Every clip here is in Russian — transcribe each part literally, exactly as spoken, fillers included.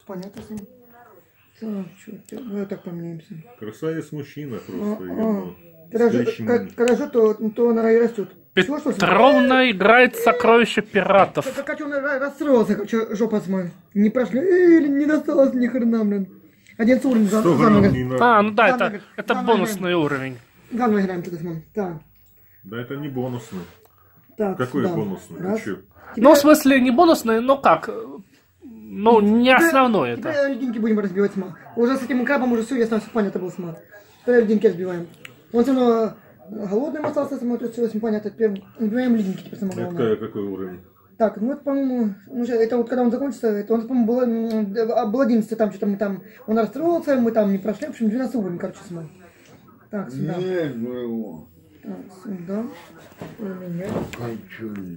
Понятно, сын. Так, что, ну так поменяемся. Красавец мужчина просто. Хорошо, то, то она и растет. Петровна играет в сокровища пиратов. Как он расстроился, как жопа смой. Не прошли, или не досталось ни хрена, блин. Один уровень за мной. А, ну да, это, это бонусный уровень. Заново играем тогда, смотри. Так. Да это не бонусный. Так, какой сюда. бонусный? Раз. Ну, в смысле, не бонусный, но как? Ну, не основной теперь, это. Теперь льдинки будем разбивать, сма. Уже с этим крабом уже все ясно, все понятно было, сма. Теперь льдинки разбиваем. Он все равно голодным остался, сма, то все понятно. Теперь разбиваем льдинки, теперь самое главное. Это какой уровень? Так, ну это, по-моему, ну, это вот когда он закончится, это он, по-моему, был, был одиннадцать, там что-то мы там, он расстроился, мы там не прошли, в общем, двенадцать уровень, короче, сма. Так, сюда. Нет, ну Так, сюда. Поменялись. хочу.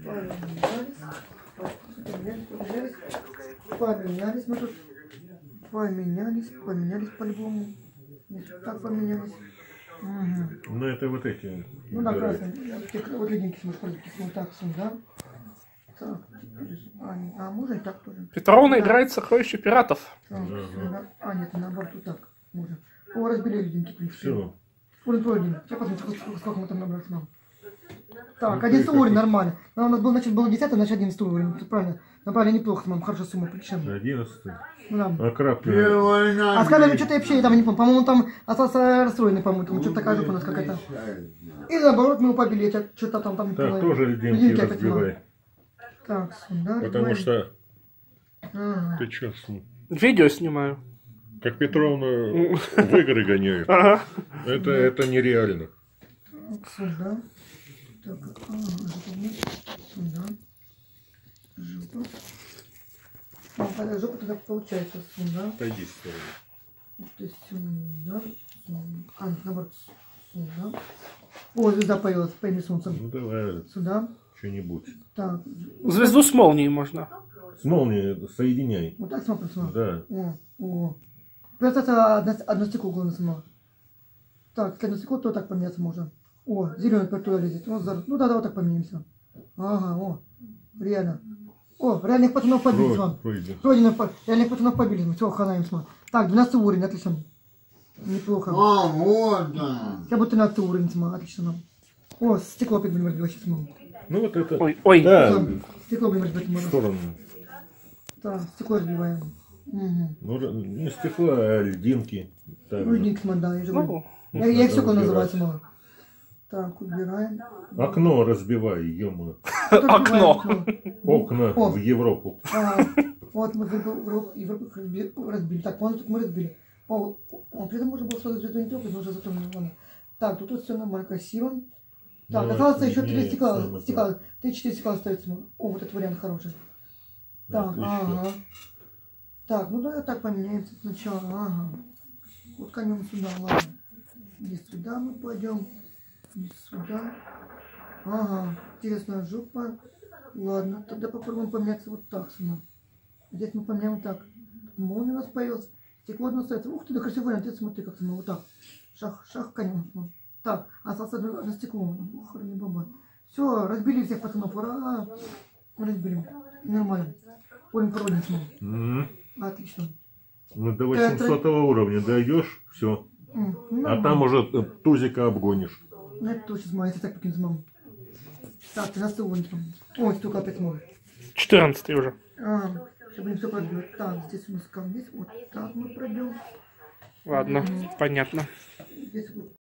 Поменялись. Поменялись мы тут. Поменялись, поменялись по-любому. Так поменялись. Угу. Ну это вот эти. Ну да, красные. Вот лединки сможешь полететь. Вот так, сюда. Так, а, а можно и так тоже. Петровна играет в сокровища пиратов. Так, сюда. А, нет, наоборот, вот так. Можно. О, разбили лединки, в принципе. Все. Уровень твой один. Сейчас посмотрим, сколько, сколько мы там набрали с мамой. Так, одиннадцатый уровень, нормально. Но у нас был, значит, было десятый, значит, одиннадцатый уровень. Тут правильно. Набрали неплохо с мамой, хорошая сумма, причем. одиннадцатый. Ну, да. А краб? А сказали, что-то вообще, я там не помню. По-моему, он там остался расстроенный, по-моему. Там что-то такая жопа у нас какая-то. И наоборот, мы его побили. Что-то там, там. Так, тоже льдинки разбивай. Так, сюда. Потому что... Ага. Ты что с ним? Видео снимаю. Как Петровна в игры гоняет. Ага. Это, это нереально. Так, сюда. Так, ага, сюда. Жопа. Ну, когда жопа тогда получается сюда. Пойди с стороны. Это сюда. Сюда. А, наоборот, сюда. О, звезда появилась, пойми солнцем. Ну давай. Сюда. Что-нибудь. Так. Звезду с молнией можно. С молнией соединяй. Вот так смотрим, смотрим. Да. О, о. Просто это одно, одно стекло главное сама. Так, если одно стекло, то так поменяться можно. О, зеленый теперь туда лезет. Ну, ну да, да, вот так поменяемся. Ага, о, реально. О, реальных пацанов побили с вами. Реальных пацанов побили. Все, ханаем с вами. Так, двенадцатый уровень, отлично. Неплохо. А, вот да. Я бы тринадцатый уровень, сама, отлично. О, стекло опять будем разбивать сейчас, мама. Ну вот это... Ой, ой. Да. Стекло будем разбивать, В мама. сторону. Так, стекло разбиваем. Угу. Ну, не стекло, а льдинки. Ну, льдинки, да, я же говорю. Ну, Я, я их стекло называю, сама. Так, убираем. Окно разбивай, ё-моё. окно. Окна О. в Европу. А, вот мы в Европу, Европу разбили, разбили. Так, вон тут мы разбили. О, о, при этом можно было сразу звезду не трогать, но уже зато не вон. Так, тут, тут все нормально, красиво. Так, Ну, осталось еще не, три стекла. самое стекла. Три-четыре стекла остается. О, вот этот вариант хороший. Так, Отлично. ага. Так, ну давай так поменяемся сначала. Ага. Вот конем сюда, ладно. Здесь сюда мы пойдем. Здесь сюда. Ага. Интересная жопа. Ладно, тогда попробуем поменяться вот так сюда. Здесь мы поменяем так. Молния у нас появилась. Стекло одно остается. Ух ты, да красивый вариант. Ты смотри, как мы вот так. Шах, шах, конем. Так, остался одно стекло. Ух, не баба. Все, разбили всех пацанов. Ура! Разбили. Нормально. Уровень проводим. М. Отлично. Ну до восьмисотого уровня дойдешь, все. Mm, А там уже тузика обгонишь. Ну это точно, смотри, если так покинуть маму. Так, тринадцатый уровень. Ой, столько опять мой. четырнадцатый уже. А, сейчас будем все пробивать. Так, здесь у нас камень. Вот так мы пробьем. Ладно, понятно. Здесь вот